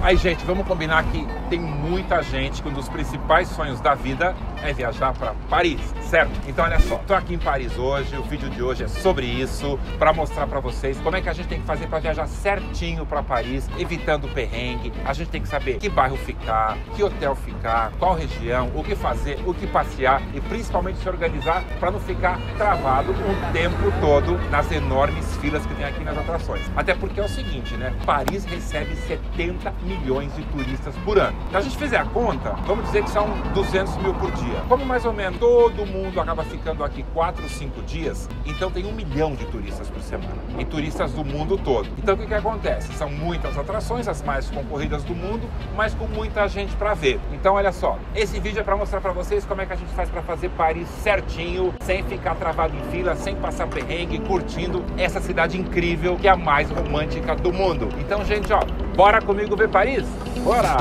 Aí, gente, vamos combinar que tem muita gente que um dos principais sonhos da vida é viajar para Paris, certo? Então, olha só, tô aqui em Paris hoje, o vídeo de hoje é sobre isso, para mostrar para vocês como é que a gente tem que fazer para viajar certinho para Paris, evitando perrengue. A gente tem que saber que bairro ficar, que hotel ficar, qual região, o que fazer, o que passear e principalmente se organizar para não ficar travado o tempo todo nas enormes filas que tem aqui nas atrações. Até porque é o seguinte, né? Paris recebe 70 milhões de turistas por ano. Se a gente fizer a conta, vamos dizer que são 200 mil por dia. Como mais ou menos todo mundo acaba ficando aqui 4 ou 5 dias, então tem 1 milhão de turistas por semana. E turistas do mundo todo. Então o que acontece? São muitas atrações, as mais concorridas do mundo, mas com muita gente para ver. Então olha só, esse vídeo é para mostrar para vocês como é que a gente faz para fazer Paris certinho, sem ficar travado em fila, sem passar perrengue, curtindo essa cidade incrível que é a mais romântica do mundo. Então, gente, ó, bora comigo ver Paris? Bora!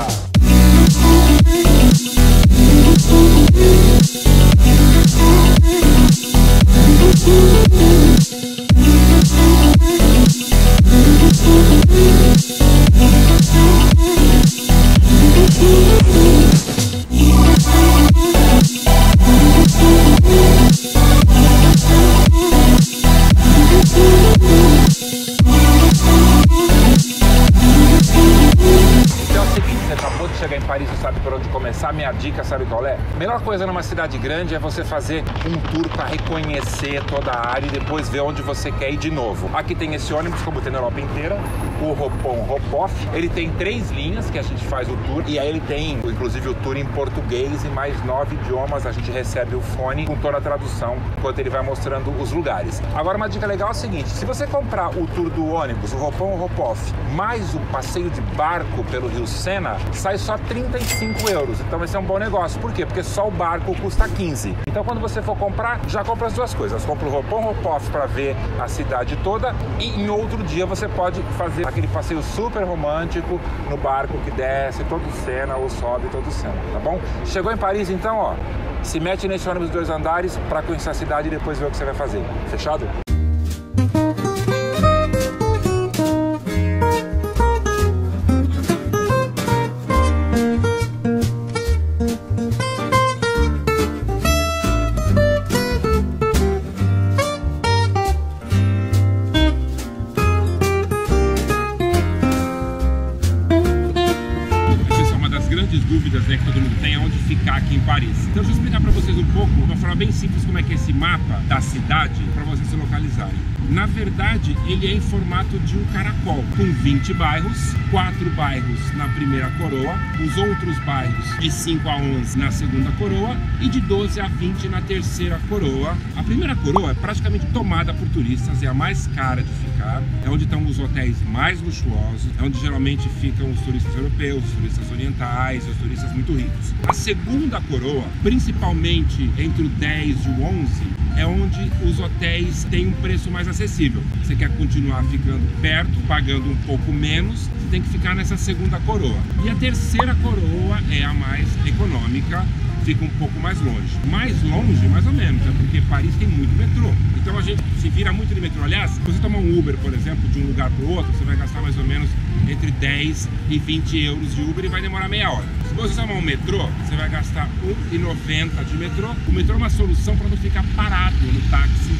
Chegar em Paris, você sabe por onde começar. Minha dica, sabe qual é? A melhor coisa numa cidade grande é você fazer um tour para reconhecer toda a área e depois ver onde você quer ir de novo. Aqui tem esse ônibus, como tem na Europa inteira, o Hop-on-Hop-off. Ele tem 3 linhas que a gente faz o tour e aí ele tem, inclusive, o tour em português e mais 9 idiomas. A gente recebe o fone com toda a tradução enquanto ele vai mostrando os lugares. Agora, uma dica legal é o seguinte: se você comprar o tour do ônibus, o Hop-on-Hop-off, mais o passeio de barco pelo Rio Sena, sai só 35 euros. Então esse é um bom negócio. Por quê? Porque só o barco custa 15. Então quando você for comprar, já compra as duas coisas. Compra o Hop-on-Hop-off para ver a cidade toda e em outro dia você pode fazer aquele passeio super romântico no barco que desce todo o Sena ou sobe todo o Sena, tá bom? Chegou em Paris, então, ó, se mete nesse ônibus de 2 andares para conhecer a cidade e depois ver o que você vai fazer. Fechado? Dúvidas, né, que todo mundo tem aonde ficar aqui em Paris. Então deixa eu explicar para vocês um pouco, de uma forma bem simples, como é que é esse mapa da cidade para vocês se localizarem. Na verdade, ele é em formato de um caracol, com 20 bairros, 4 bairros na primeira coroa, os outros bairros de 5 a 11 na segunda coroa e de 12 a 20 na terceira coroa. A primeira coroa é praticamente tomada por turistas, é a mais cara de ficar, é onde estão os hotéis mais luxuosos, é onde geralmente ficam os turistas europeus, os turistas orientais, os turistas muito ricos. A segunda coroa, principalmente entre o 10 e o 11, é onde os hotéis têm um preço mais acessível. Você quer continuar ficando perto, pagando um pouco menos, você tem que ficar nessa segunda coroa. E a terceira coroa é a mais econômica, fica um pouco mais longe. Mais longe, mais ou menos, é porque Paris tem muito metrô. Então a gente se vira muito de metrô. Aliás, se você tomar um Uber, por exemplo, de um lugar para o outro, você vai gastar mais ou menos entre 10 e 20 euros de Uber e vai demorar meia hora. Se você tomar um metrô, você vai gastar 1,90 de metrô. O metrô é uma solução para não ficar parado no táxi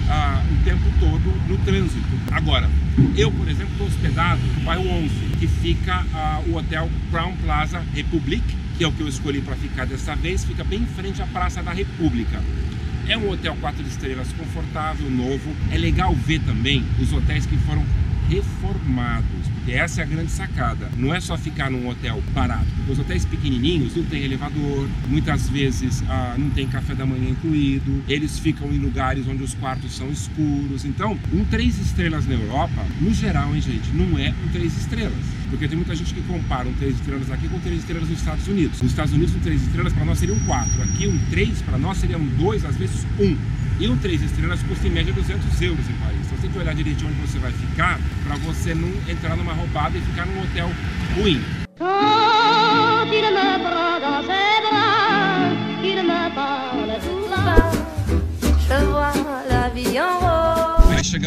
o tempo todo no trânsito. Agora, eu, por exemplo, estou hospedado no bairro 11, que fica o hotel Crown Plaza Republic, que é o que eu escolhi para ficar dessa vez, fica bem em frente à Praça da República. É um hotel 4 estrelas, confortável, novo. É legal ver também os hotéis que foram reformados, porque essa é a grande sacada. Não é só ficar num hotel barato, porque os hotéis pequenininhos não tem elevador, muitas vezes não tem café da manhã incluído, eles ficam em lugares onde os quartos são escuros. Então, um 3 estrelas na Europa, no geral, hein, gente, não é um 3 estrelas. Porque tem muita gente que compara um 3 estrelas aqui com 3 estrelas nos Estados Unidos. Nos Estados Unidos, um 3 estrelas para nós seria um 4. Aqui, um 3 para nós seria um 2, às vezes 1. E um 3 estrelas custa em média 200 euros em Paris. Então você tem que olhar direitinho onde você vai ficar para você não entrar numa roubada e ficar num hotel ruim.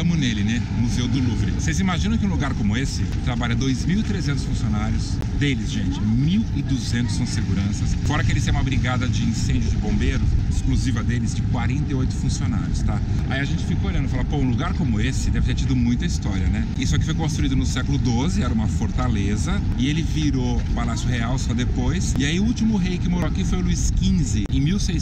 chegamos nele, né? Museu do Louvre. Vocês imaginam que um lugar como esse trabalha 2.300 funcionários? Deles, gente, 1.200 são seguranças. Fora que eles têm uma brigada de incêndio de bombeiros, exclusiva deles, de 48 funcionários, tá? Aí a gente ficou olhando e falou, pô, um lugar como esse deve ter tido muita história, né? Isso aqui foi construído no século XII, era uma fortaleza, e ele virou Palácio Real só depois. E aí o último rei que morou aqui foi o Luís XV. Em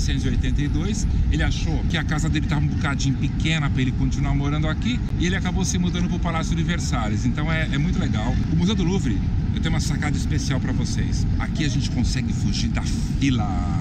1682, ele achou que a casa dele estava um bocadinho pequena para ele continuar morando aqui, e ele acabou se mudando para o Palácio de Versalhes. Então é muito legal. O Museu do Louvre, eu tenho uma sacada especial para vocês. Aqui a gente consegue fugir da fila.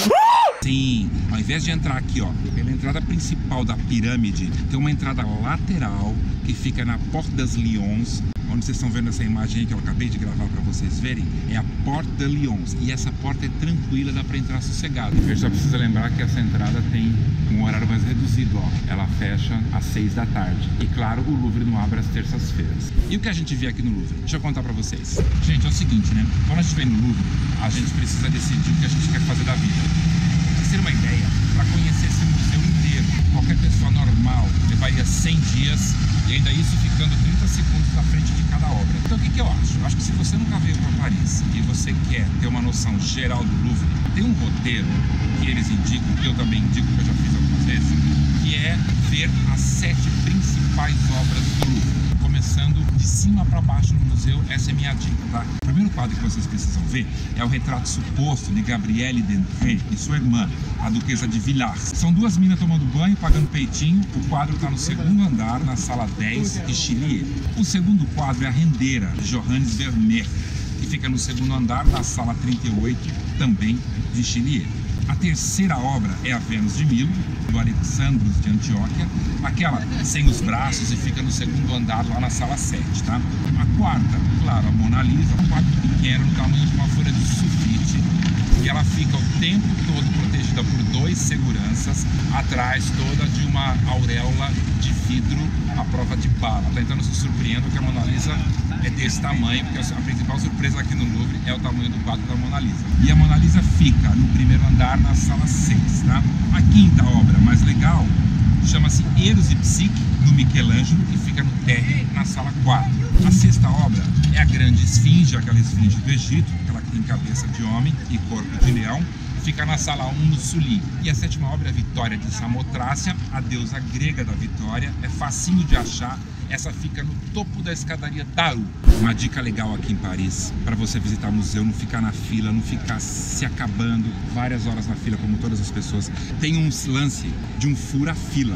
Sim, ao invés de entrar aqui, ó, pela entrada principal da pirâmide, tem uma entrada lateral que fica na Porte des Lions, onde vocês estão vendo essa imagem aí que eu acabei de gravar para vocês verem, é a Porte de Lions. E essa porta é tranquila, dá para entrar sossegado. Eu só preciso lembrar que essa entrada tem um horário mais reduzido, ó. Ela fecha às 6 da tarde. E claro, o Louvre não abre às terças-feiras. E o que a gente vê aqui no Louvre? Deixa eu contar para vocês. Gente, é o seguinte, né? Quando a gente vem no Louvre, a gente precisa decidir o que a gente quer fazer da vida. Pra ter uma ideia, para conhecer esse museu inteiro, qualquer pessoa normal levaria 100 dias e ainda isso ficando 30 segundos na frente de cada obra. Então o que eu acho? Eu acho que se você nunca veio para Paris e você quer ter uma noção geral do Louvre, tem um roteiro que eles indicam, que eu também indico, que eu já fiz algumas vezes, que é ver as 7 principais obras do Louvre. Começando de cima para baixo no museu, essa é minha dica, tá? O primeiro quadro que vocês precisam ver é o retrato suposto de Gabrielle Dendré e sua irmã, a Duquesa de Villars. São duas minas tomando banho, pagando peitinho. O quadro está no segundo andar, na sala 10, Richelieu. O segundo quadro é a Rendeira, de Johannes Vermeer, que fica no segundo andar, na sala 38, também de Richelieu. A terceira obra é a Vênus de Milo, do Alexandros de Antioquia, aquela sem os braços e fica no segundo andar lá na sala 7, tá? A quarta, claro, a Mona Lisa, um quadro pequeno, no tamanho de uma folha de sulfite, e ela fica o tempo todo protegida por 2 seguranças, atrás toda de uma auréola de vidro à prova de bala, tá? Então não se surpreenda que a Mona Lisa é desse tamanho, porque a principal surpresa aqui no Louvre é o tamanho do quadro da Mona Lisa. E a Mona Lisa fica no primeiro andar, na sala 6, tá? A quinta obra mais legal chama-se Eros e Psique, do Michelangelo, e fica no térreo, na sala 4. A sexta obra é a Grande Esfinge, aquela esfinge do Egito, aquela que tem cabeça de homem e corpo de leão, fica na sala 1, no Sully. E a sétima obra é a Vitória de Samotrácia, a deusa grega da vitória, é facinho de achar. Essa fica no topo da escadaria Daru. Uma dica legal aqui em Paris, para você visitar o museu, não ficar na fila, não ficar se acabando várias horas na fila, como todas as pessoas. Tem um lance de um fura-fila.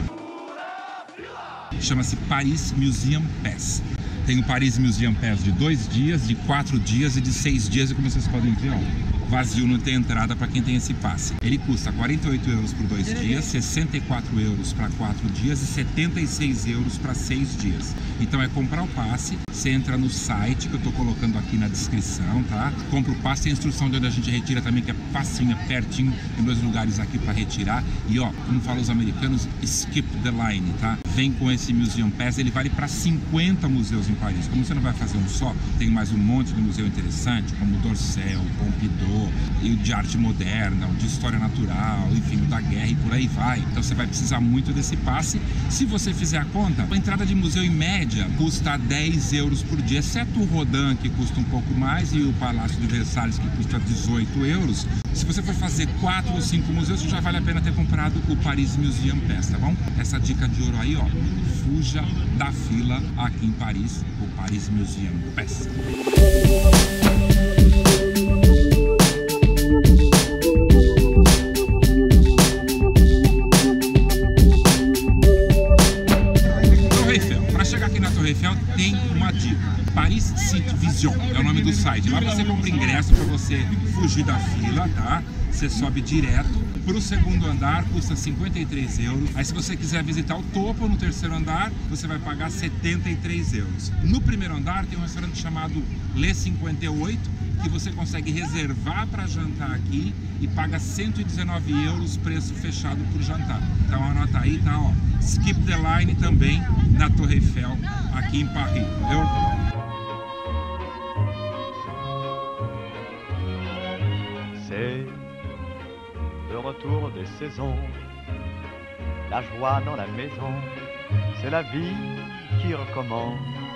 Chama-se Paris Museum Pass. Tem o Paris Museum Pass de 2 dias, de 4 dias e de 6 dias, e como vocês podem ver, ó, vazio, não tem entrada para quem tem esse passe. Ele custa 48 euros por 2 dias, 64 euros para 4 dias e 76 euros para 6 dias. Então é comprar o passe, você entra no site que eu tô colocando aqui na descrição, tá? Compra o passe, tem a instrução de onde a gente retira também, que é facinho, é pertinho, tem 2 lugares aqui para retirar. E ó, como falam os americanos, skip the line, tá? Vem com esse Museum Pass, ele vale para 50 museus em Paris. Como você não vai fazer um só, tem mais um monte de museu interessante, como o d'Orsay, o Pompidou, e o de arte moderna, o de história natural, enfim, o da guerra e por aí vai. Então você vai precisar muito desse passe. Se você fizer a conta, a entrada de museu em média custa 10 euros por dia, exceto o Rodin, que custa um pouco mais, e o Palácio de Versalhes, que custa 18 euros. Se você for fazer 4 ou 5 museus, já vale a pena ter comprado o Paris Museum Pass, tá bom? Essa dica de ouro aí, ó, fuja da fila aqui em Paris, o Paris Museum Pass. Tem uma dica, Paris City Vision é o nome do site. Lá você compra ingresso para você fugir da fila, tá? Você sobe direto. Para o segundo andar custa 53 euros. Aí se você quiser visitar o topo no terceiro andar, você vai pagar 73 euros. No primeiro andar tem um restaurante chamado Le 58, que você consegue reservar para jantar aqui e paga 119 euros, preço fechado por jantar. Então anota aí, tá? Ó, skip the line também na Torre Eiffel, aqui em Paris, entendeu? C'est le retour des saisons, la joie dans la maison, c'est la vie qui recommence.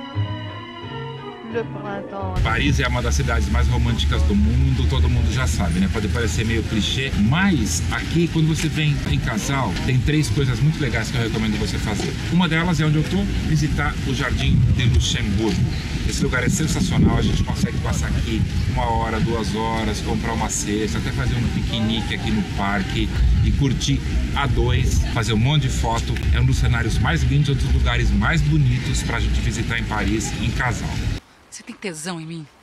Le printemps. Paris é uma das cidades mais românticas do mundo, todo mundo já sabe, né? Pode parecer meio clichê, mas aqui, quando você vem em casal, tem 3 coisas muito legais que eu recomendo você fazer. Uma delas é onde eu tô, visitar o Jardim de Luxemburgo. Esse lugar é sensacional, a gente consegue passar aqui 1 hora, 2 horas, comprar uma cesta, até fazer um piquenique aqui no parque e curtir a 2, fazer um monte de foto. É um dos cenários mais lindos, um dos lugares mais bonitos pra gente visitar em Paris em casal. Você tem tesão em mim?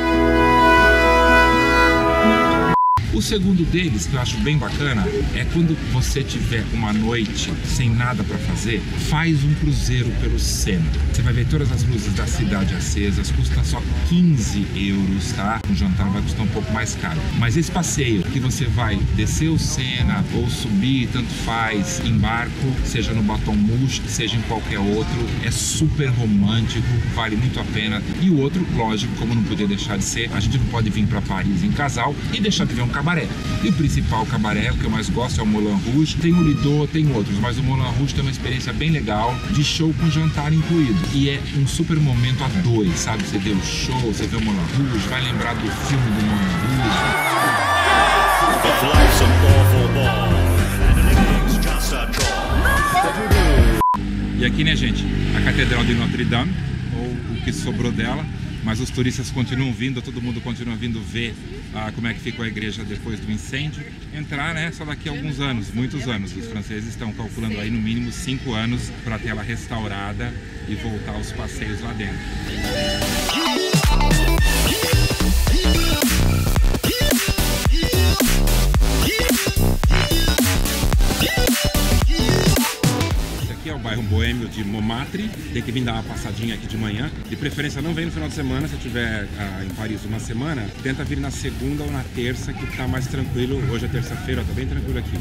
O segundo deles, que eu acho bem bacana, é quando você tiver uma noite sem nada para fazer, faz um cruzeiro pelo Sena. Você vai ver todas as luzes da cidade acesas, custa só 15 euros, tá? Um jantar vai custar um pouco mais caro. Mas esse passeio que você vai descer o Sena ou subir, tanto faz, em barco, seja no Baton Rouge, seja em qualquer outro, é super romântico, vale muito a pena. E o outro, lógico, como não podia deixar de ser, a gente não pode vir para Paris em casal e deixar de ver um cabaré. E o principal cabaré, o que eu mais gosto é o Moulin Rouge. Tem o Lido, tem outros, mas o Moulin Rouge tem uma experiência bem legal de show com jantar incluído. E é um super momento a 2, sabe? Você vê o show, você vê o Moulin Rouge, vai lembrar do filme do Moulin Rouge. E aqui, né, gente? A Catedral de Notre Dame, ou o que sobrou dela. Mas os turistas continuam vindo, todo mundo continua vindo ver como é que ficou a igreja depois do incêndio. Entrar, né, só daqui a alguns anos, muitos anos. Os franceses estão calculando aí no mínimo 5 anos para ter ela restaurada e voltar aos passeios lá dentro. Aqui é o bairro boêmio de Montmartre, tem que vir dar uma passadinha aqui de manhã. De preferência não vem no final de semana, se estiver em Paris uma semana, tenta vir na segunda ou na terça que tá mais tranquilo. Hoje é terça-feira, tá bem tranquilo aqui.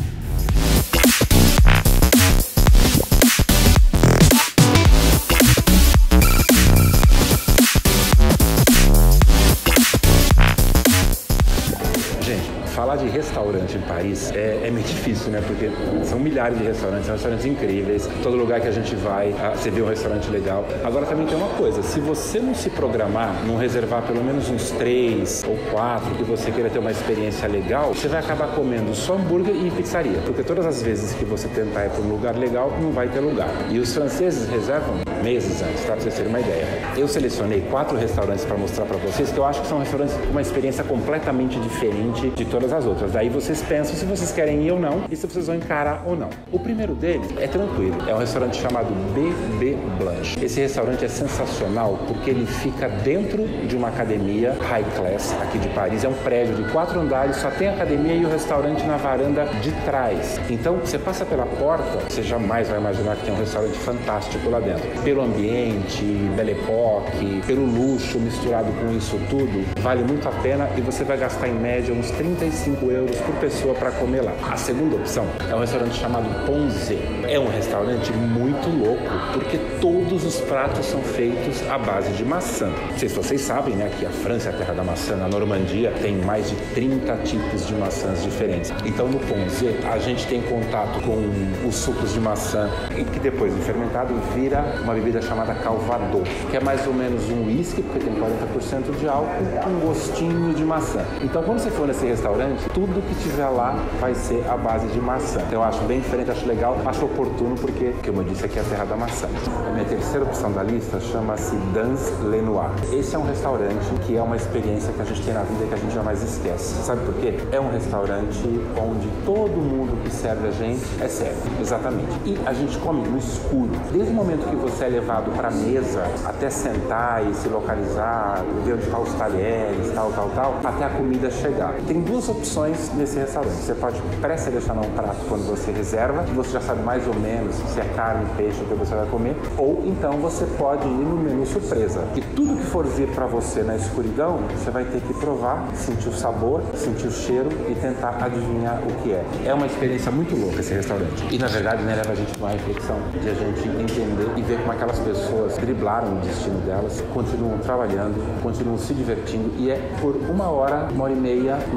Falar de restaurante em Paris é meio difícil, né? Porque são milhares de restaurantes, são restaurantes incríveis. Todo lugar que a gente vai, você vê um restaurante legal. Agora também tem uma coisa, se você não se programar, não reservar pelo menos uns 3 ou 4 que você queira ter uma experiência legal, você vai acabar comendo só hambúrguer e pizzaria. Porque todas as vezes que você tentar ir para um lugar legal, não vai ter lugar. E os franceses reservam meses antes, tá? Pra vocês terem uma ideia. Eu selecionei 4 restaurantes para mostrar para vocês que eu acho que são restaurantes com uma experiência completamente diferente de todas as outras. Daí vocês pensam se vocês querem ir ou não e se vocês vão encarar ou não. O primeiro deles é tranquilo. É um restaurante chamado Bébé Blanche. Esse restaurante é sensacional porque ele fica dentro de uma academia high class aqui de Paris. É um prédio de 4 andares, só tem a academia e o restaurante na varanda de trás. Então, você passa pela porta, você jamais vai imaginar que tem um restaurante fantástico lá dentro. Pelo ambiente, Belle Époque, pelo luxo misturado com isso tudo, vale muito a pena e você vai gastar em média uns 35 euros por pessoa para comer lá. A segunda opção é um restaurante chamado Ponzé. É um restaurante muito louco porque todos os pratos são feitos à base de maçã. Não sei se vocês sabem, né, que a França é a terra da maçã. Na Normandia tem mais de 30 tipos de maçãs diferentes. Então no Ponzé a gente tem contato com os sucos de maçã e que depois de fermentado vira uma bebida chamada Calvados, que é mais ou menos um whisky, porque tem 40% de álcool, com gostinho de maçã. Então quando você for nesse restaurante, tudo que tiver lá vai ser à base de maçã. Então eu acho bem diferente, acho legal, acho oportuno porque, como eu disse, aqui é a terra da maçã. A minha terceira opção da lista chama-se Dans Le Noir. Esse é um restaurante que é uma experiência que a gente tem na vida que a gente jamais esquece. Sabe por quê? É um restaurante onde todo mundo que serve a gente é sério. Exatamente. E a gente come no escuro. Desde o momento que você é levado para a mesa, até sentar e se localizar, ver onde estão os talheres, tal, até a comida chegar. Tem 2 opções nesse restaurante. Você pode pré-selecionar um prato quando você reserva, que você já sabe mais ou menos se é carne, peixe, o que você vai comer, ou então você pode ir no menu surpresa. E tudo que for vir para você na escuridão, você vai ter que provar, sentir o sabor, sentir o cheiro e tentar adivinhar o que é. É uma experiência muito louca esse restaurante. E na verdade, né, leva a gente para uma reflexão de a gente entender e ver como aquelas pessoas driblaram o destino delas, continuam trabalhando, continuam se divertindo e é por 1 hora, 1 hora e meia nos colocando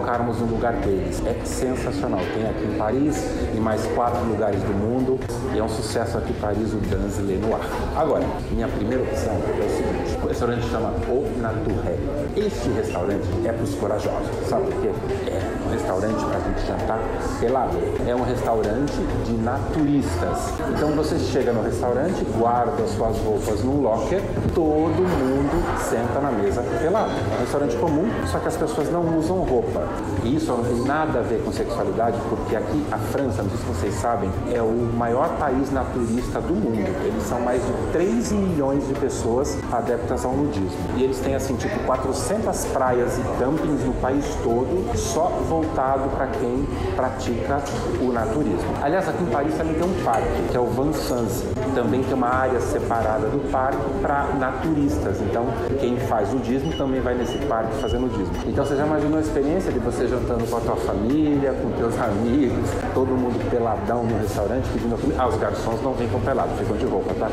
colocarmos no lugar deles. É sensacional. Tem aqui em Paris e mais 4 lugares do mundo e é um sucesso aqui em Paris, o Dans Le Noir. Agora, minha primeira opção é o seguinte, o restaurante chama O Naturel. Este restaurante é para os corajosos, sabe por quê? É um restaurante para a gente jantar pelado. É um restaurante de naturistas. Então você chega no restaurante, guarda suas roupas num locker, todo mundo senta na mesa pelado. É um restaurante comum, só que as pessoas não usam roupa. E isso não tem nada a ver com sexualidade, porque aqui a França, não sei se vocês sabem, é o maior país naturista do mundo. Eles são mais de 3 milhões de pessoas adeptas ao nudismo. E eles têm assim, tipo 400 praias e campings no país todo, só voltado para quem pratica o naturismo. Aliás, aqui em Paris também tem um parque, que é o Vincennes. Também tem uma área separada do parque para naturistas. Então, quem faz nudismo também vai nesse parque fazer nudismo. Então, você já imaginou a experiência de você jantando com a tua família, com teus amigos, todo mundo peladão no restaurante pedindo comida? Ah, os garçons não vêm com pelado, ficam de roupa, tá?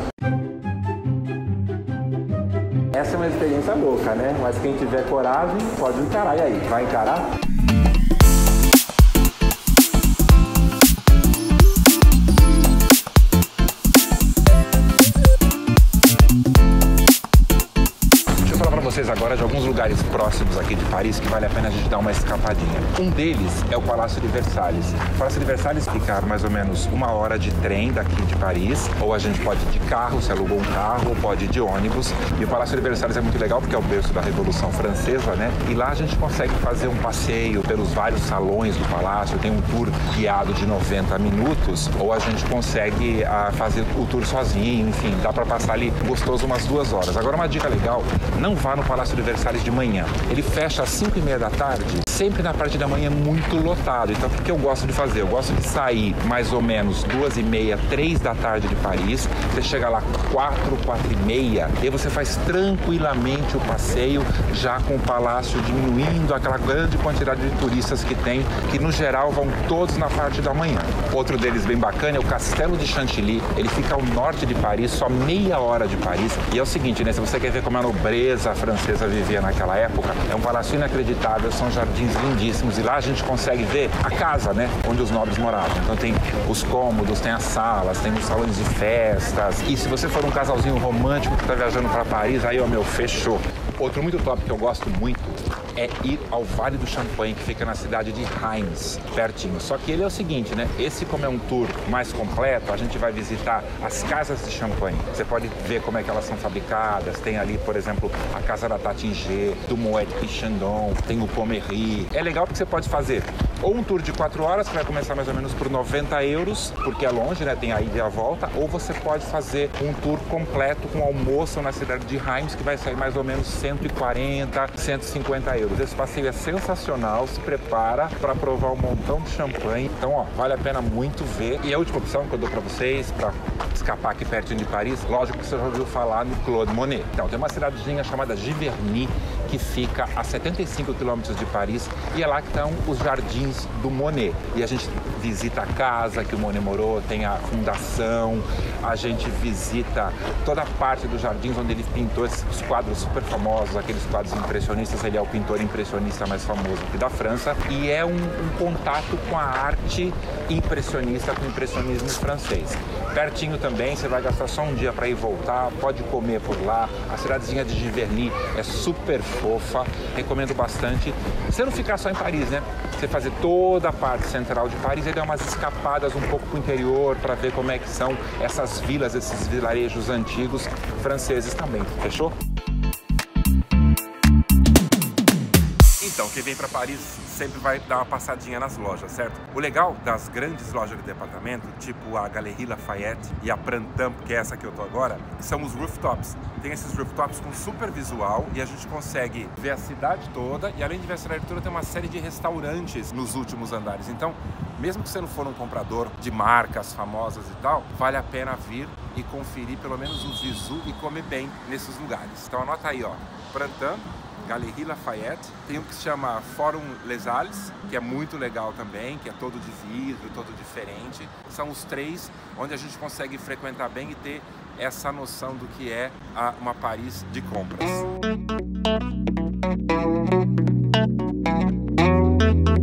Essa é uma experiência louca, né? Mas quem tiver coragem pode encarar. E aí, vai encarar? Vocês agora de alguns lugares próximos aqui de Paris que vale a pena a gente dar uma escapadinha. Um deles é o Palácio de Versalhes. O Palácio de Versalhes fica mais ou menos 1 hora de trem daqui de Paris, ou a gente pode ir de carro, se alugou um carro, ou pode ir de ônibus. E o Palácio de Versalhes é muito legal porque é o berço da Revolução Francesa, né? E lá a gente consegue fazer um passeio pelos vários salões do palácio, tem um tour guiado de 90 minutos, ou a gente consegue fazer o tour sozinho, enfim, dá para passar ali gostoso umas 2 horas. Agora uma dica legal, não vá no Palácio de Versalhes de manhã. Ele fecha às 5h30 da tarde, sempre na parte da manhã muito lotado. Então o que eu gosto de fazer? Eu gosto de sair mais ou menos 2h30, 3 da tarde de Paris. Você chega lá 4, 4h30 e você faz tranquilamente o passeio, já com o palácio diminuindo aquela grande quantidade de turistas que tem, que no geral vão todos na parte da manhã. Outro deles bem bacana é o Castelo de Chantilly. Ele fica ao norte de Paris, só meia hora de Paris. E é o seguinte, né? Se você quer ver como a nobreza francesa vivia naquela época, é um palácio inacreditável, são jardins lindíssimos e lá a gente consegue ver a casa, né, onde os nobres moravam. Então tem os cômodos, tem as salas, tem os salões de festas. E se você for um casalzinho romântico que está viajando para Paris, aí, ó, meu, fechou. Outro muito top que eu gosto muito é ir ao Vale do Champagne, que fica na cidade de Reims, pertinho. Só que ele é o seguinte, né? Esse, como é um tour mais completo, a gente vai visitar as casas de champanhe. Você pode ver como é que elas são fabricadas. Tem ali, por exemplo, a casa da Taittinger, do Moet Chandon, tem o Pommery. É legal porque você pode fazer ou um tour de 4 horas, que vai começar mais ou menos por 90 euros, porque é longe, né? Tem a ida e a volta. Ou você pode fazer um tour completo com almoço na cidade de Reims, que vai sair mais ou menos 140, 150 euros. Esse passeio é sensacional, se prepara para provar um montão de champanhe. Então, ó, vale a pena muito ver. E a última opção que eu dou para vocês, para escapar aqui pertinho de Paris, lógico que você já ouviu falar no Claude Monet. Então, tem uma cidadezinha chamada Giverny, que fica a 75 quilômetros de Paris, e é lá que estão os jardins do Monet. E a gente visita a casa que o Monet morou, tem a fundação, a gente visita toda a parte dos jardins onde ele pintou esses quadros super famosos, aqueles quadros impressionistas. Ele é o pintor impressionista mais famoso aqui da França, e é um contato com a arte impressionista, com o impressionismo francês. Pertinho também, você vai gastar só um dia para ir voltar, pode comer por lá. A cidadezinha de Giverny é super fofa, recomendo bastante. Você não ficar só em Paris, né? Você fazer toda a parte central de Paris e dar umas escapadas um pouco para o interior para ver como é que são essas vilas, esses vilarejos antigos franceses também. Fechou? Então, quem vem para Paris sempre vai dar uma passadinha nas lojas, certo? O legal das grandes lojas de departamento, tipo a Galeries Lafayette e a Printemps, que é essa que eu tô agora, são os rooftops. Tem esses rooftops com super visual e a gente consegue ver a cidade toda, e além de ver a cidade toda, tem uma série de restaurantes nos últimos andares. Então, mesmo que você não for um comprador de marcas famosas e tal, vale a pena vir e conferir pelo menos o visu e comer bem nesses lugares. Então anota aí, ó, Printemps, Galeries Lafayette, tem um que se chama Forum Les Halles, que é muito legal também, que é todo de vidro, todo diferente. São os 3 onde a gente consegue frequentar bem e ter essa noção do que é uma Paris de compras.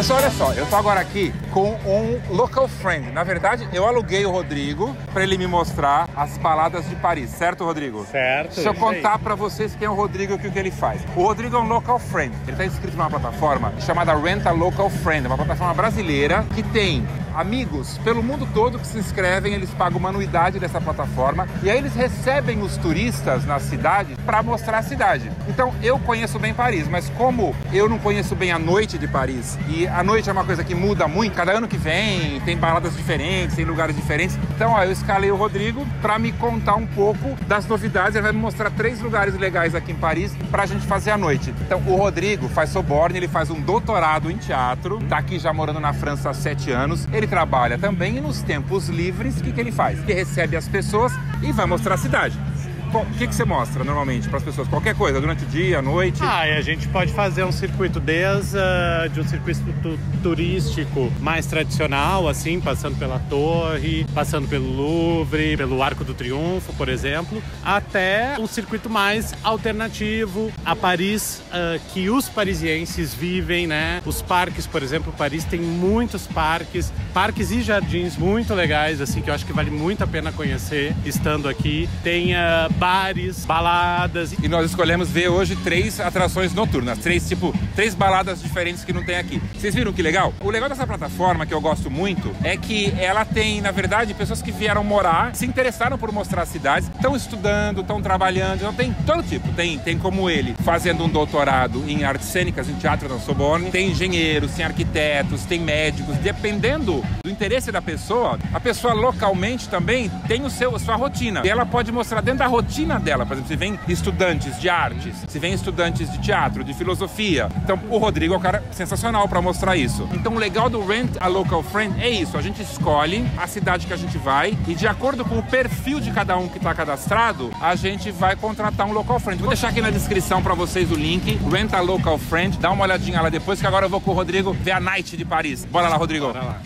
Pessoal, olha só, eu tô agora aqui com um local friend. Na verdade, eu aluguei o Rodrigo para ele me mostrar as baladas de Paris, certo, Rodrigo? Certo. Deixa eu contar para vocês quem é o Rodrigo e o que ele faz. O Rodrigo é um local friend. Ele está inscrito numa plataforma chamada Rent a Local Friend, uma plataforma brasileira que tem amigos pelo mundo todo que se inscrevem, eles pagam uma anuidade dessa plataforma e aí eles recebem os turistas na cidade para mostrar a cidade. Então eu conheço bem Paris, mas como eu não conheço bem a noite de Paris e a noite é uma coisa que muda muito, cada ano que vem tem baladas diferentes, tem lugares diferentes, então ó, eu escalei o Rodrigo para me contar um pouco das novidades. Ele vai me mostrar 3 lugares legais aqui em Paris pra gente fazer à noite. Então o Rodrigo faz Sorbonne, ele faz um doutorado em teatro, tá aqui já morando na França há 7 anos. Ele trabalha também e nos tempos livres, o que ele faz? Ele recebe as pessoas e vai mostrar a cidade. O que você mostra normalmente para as pessoas? Qualquer coisa, durante o dia, à noite? E a gente pode fazer um circuito desde de um circuito turístico mais tradicional, assim, passando pela Torre, passando pelo Louvre, pelo Arco do Triunfo, por exemplo, até um circuito mais alternativo a Paris, que os parisienses vivem, né? Os parques, por exemplo, Paris tem muitos parques e jardins muito legais, assim, que eu acho que vale muito a pena conhecer estando aqui. Tem bares, baladas. E nós escolhemos ver hoje 3 atrações noturnas, 3 baladas diferentes que não tem aqui. Vocês viram que legal? O legal dessa plataforma, que eu gosto muito, é que ela tem, na verdade, pessoas que vieram morar, se interessaram por mostrar as cidades, estão estudando, estão trabalhando, então tem todo tipo. Tem como ele, fazendo um doutorado em artes cênicas, em teatro na Sorbonne, tem engenheiros, tem arquitetos, tem médicos, dependendo do interesse da pessoa, a pessoa localmente também tem sua rotina. E ela pode mostrar dentro da rotina dela, por exemplo, se vem estudantes de artes, se vem estudantes de teatro, de filosofia. Então o Rodrigo é um cara sensacional para mostrar isso. Então o legal do Rent a Local Friend é isso, a gente escolhe a cidade que a gente vai e de acordo com o perfil de cada um que está cadastrado, a gente vai contratar um local friend. Vou deixar aqui na descrição para vocês o link, Rent a Local Friend, dá uma olhadinha lá depois, que agora eu vou com o Rodrigo ver a Night de Paris. Bora lá, Rodrigo. Bora lá.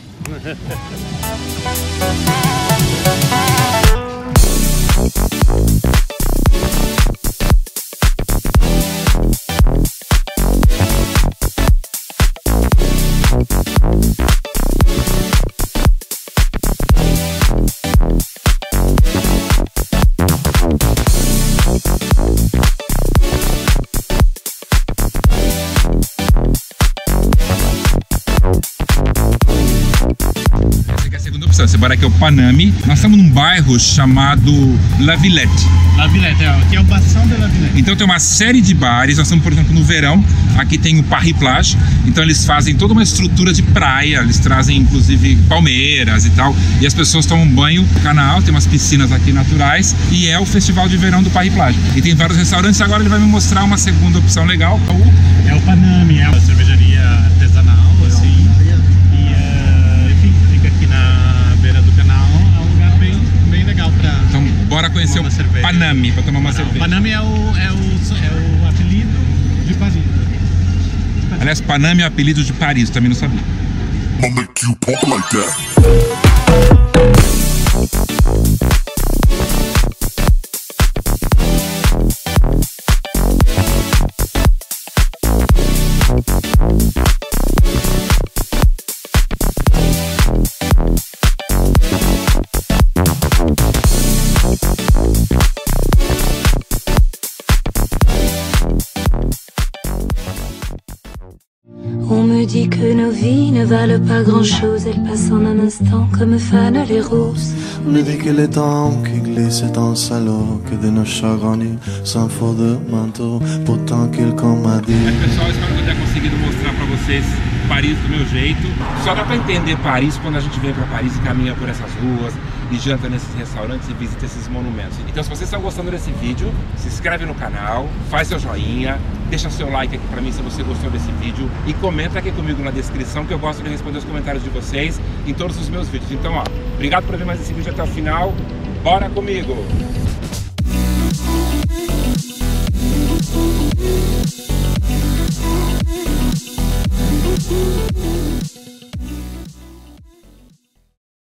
Esse bar aqui é o Paname. Nós estamos num bairro chamado La Villette. La Villette, aqui é o Bação de La Villette. Então tem uma série de bares. Nós estamos, por exemplo, no verão. Aqui tem o Paris Plage. Então eles fazem toda uma estrutura de praia. Eles trazem, inclusive, palmeiras e tal. E as pessoas tomam banho no canal. Tem umas piscinas aqui naturais. E é o festival de verão do Paris Plage. E tem vários restaurantes. Agora ele vai me mostrar uma segunda opção legal. É o Paname, é uma cervejaria artesanal, assim. Bora conhecer o Paname para tomar uma cerveja. Paname é o apelido de Paris. Aliás, Paname é o apelido de Paris, também não sabia. I'll make you pop like that. On me dit que nos vies ne valent pas grand-chose, elles passent en un instant comme fanent les roses. On me dit que le temps qui glisse est un salaud, que de nos chagrins sans faux de manteau, pourtant quelqu'un m'a dit. Pessoal, espero que eu tenha conseguido mostrar pra vocês Paris do meu jeito. Só dá pra entender Paris quando a gente vem pra Paris e caminha por essas ruas e janta nesses restaurantes e visita esses monumentos. Então, se vocês estão gostando desse vídeo, se inscreve no canal, faz seu joinha, deixa seu like aqui pra mim se você gostou desse vídeo e comenta aqui comigo na descrição, que eu gosto de responder os comentários de vocês em todos os meus vídeos. Então, ó, obrigado por ver mais esse vídeo até o final. Bora comigo!